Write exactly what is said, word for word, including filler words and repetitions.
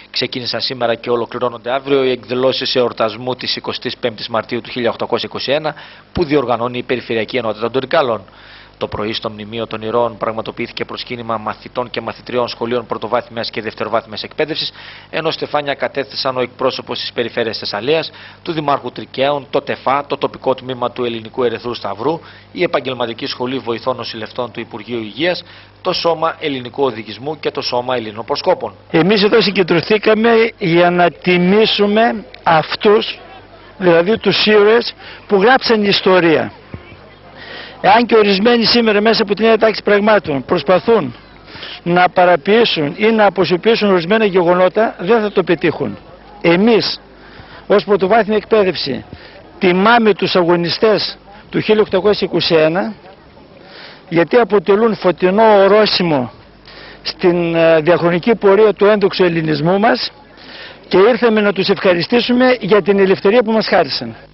Ξεκίνησαν σήμερα και ολοκληρώνονται αύριο οι εκδηλώσεις εορτασμού της εικοστής πέμπτης Μαρτίου του χίλια οκτακόσια είκοσι ένα που διοργανώνει η Περιφερειακή Ενότητα των Ρικάλων. Το πρωί στο Μνημείο των Ηρώων πραγματοποιήθηκε προσκύνημα μαθητών και μαθητριών σχολείων πρωτοβάθμιας και δευτεροβάθμιας εκπαίδευσης, ενώ στεφάνια κατέθεσαν ο εκπρόσωπος της Περιφέρειας Θεσσαλίας, του Δημάρχου Τρικαίων, το ΤΕΦΑ, το τοπικό τμήμα του Ελληνικού Ερυθρού Σταυρού, η Επαγγελματική Σχολή Βοηθών Νοσηλευτών του Υπουργείου Υγείας, το Σώμα Ελληνικού Οδηγισμού και το Σώμα Ελλήνων Προσκόπων. Εμείς εδώ συγκεντρωθήκαμε για να τιμήσουμε αυτούς, δηλαδή τους ήρωες που γράψαν ιστορία. Εάν και ορισμένοι σήμερα μέσα από την νέα τάξη πραγμάτων προσπαθούν να παραποιήσουν ή να αποσιωπήσουν ορισμένα γεγονότα, δεν θα το πετύχουν. Εμείς ως πρωτοβάθμια εκπαίδευση τιμάμε τους αγωνιστές του χίλια οκτακόσια είκοσι ένα, γιατί αποτελούν φωτεινό ορόσημο στην διαχρονική πορεία του ένδοξου ελληνισμού μας, και ήρθαμε να τους ευχαριστήσουμε για την ελευθερία που μας χάρισαν.